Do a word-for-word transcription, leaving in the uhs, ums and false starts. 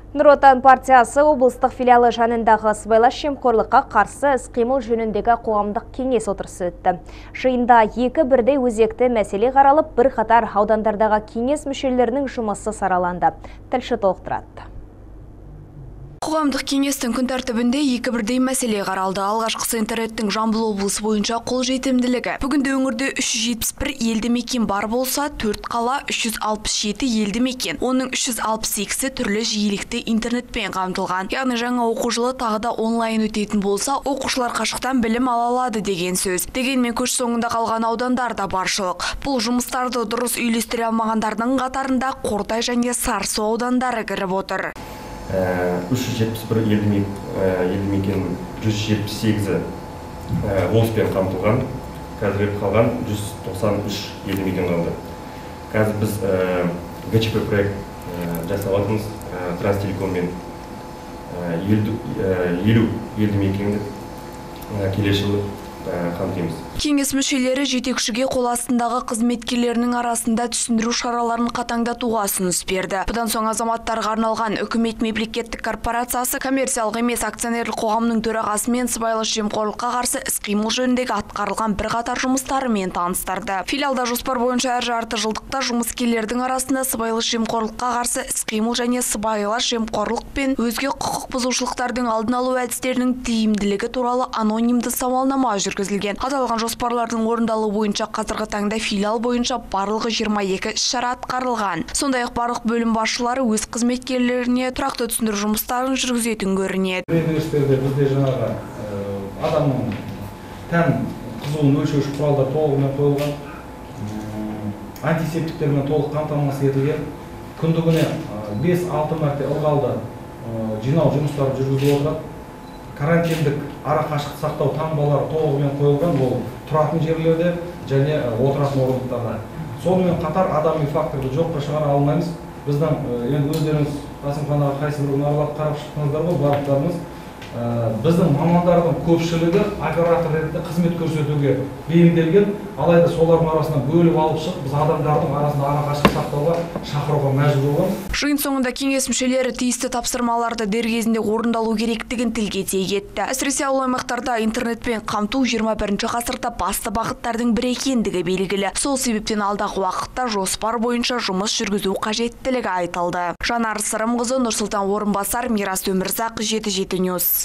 Нұр Отан партиясы облыстық филиалы жанындағы сыбайлас жемқорлыққа қарсы іс-қимыл жөніндегі қоғамдық кеңес отырысы өтті. Жиында екі бірдей өзекті мәселе қаралып, бір қатар аудандардағы кеңес мүшелерінің жұмысы сараланды. Тілші толықтырады. Қоғамдық кеңестің күн тәртібінде екі бірдей мәселе қаралды. Алғашқысы интернеттің Жамбыл облысы бойынша қолжетімділігі. Бүгінде өңірде үш жүз жетпіс бір елді мекен бар болса, төрт қала үш жүз алпыс жеті елді мекен. Оның үш жүз алпыс екісі түрлі жиілікті интернетпен қамтылған. Яғни жаңа оқу жылы тағы да онлайн өтетін болса, оқушылар қашықтан білім ала алады деген сөз. Дегенмен көш соңында қалған аудандарда баршылық. Бұл жұмыстарды дұрыс үйлестіре алмағандардың қатарында Қордай және Сарысу аудандары кіріп отыр. үш жүз жетпіс бір елді мекен жүз жетпіс сегізі оспен қамтылған, қазір қалған жүз тоқсан үш елді мекен қалды. Қазір біз ГЧП проект жасап жатырмыз, Транстелекоммен елу елді мекенді келесі жылы қамтимыз. Кеңес мүшелері жетекшіге қол астындағы қызметкерлерінің арасында түсіндіру шараларын қатаңдатуға ұсыныс берді. Бұдан соң азаматтарға арналған үкімет мемлекеттік корпорациясы коммерциялық емес акционерлік қоғамның төрағасымен сыбайлас жемқорлыққа қарсы іс-қимыл жөніндегі атқарылған бірқатар жұмыстарымен таныстырды. Филиалда жоспар бойынша әр жарты жылдықта жұмыскерлердің арасында сыбайлас жемқорлыққа қарсы іс-қимыл және сыбайлас жемқорлық пен өзге құқық бұзушылықтардың алдын алу әдістерінің тиімділігі туралы анонимді сауалнама жүргізілген. Аталған жоспарлардың орындалу бойынша қазіргі таңда филиал бойынша барлығы жиырма екі іс-шара атқарылған. Сондай-ақ барлық бөлім басшылары өз қызметкерлеріне тұрақты түсіндіру жұмыстарын жүргізетін көрінеді. Университетте бізде жаңағы адамның тән қызуын өлшеуіш құралдар толығымен қойылған, антисептиктермен толық қамтамасыз етілген, күндігіне бес алты мәрте ылғалды жинау жұмыстары жүргізіліп отырады. Карантиндік ара қашықтық сақтау таңбалары толығымен қойылған, ол тұратын жерлерде және отыратын орындықтарда. Сонымен қатар адами факторды жоққа шығара алмаймыз. Біздің енді өздеріңіз Қасымханаға қайсы бір аралап қарап шықтыңыздар ғой, барлықтарыңыз. Біздің мамандардың көпшілігі оператор ретінде қызмет көрсетуге бейімделген, алайда солардың арасынан бөліп алып шығып, біз адамдардың арасында ара қашықтық сақтауға шақыруға мәжбүр боламыз. Жиын соңында кеңес мүшелері тиісті тапсырмаларды дер кезінде орындалу керектігін тілге тиек етті. Әсіресе ауыл аймақтарда интернетпен қамту жиырма бірінші ғасырда басты бағыттардың бірі екендігі белгілі. Сол себептен алдағы уақытта жоспар бойынша жұмыс жүргізу қажеттілігі айтылды. Жанар Сырымқызы, Нұрсұлтан Орынбасар, Мирас Өмірзақ, жеті жеті ньюс.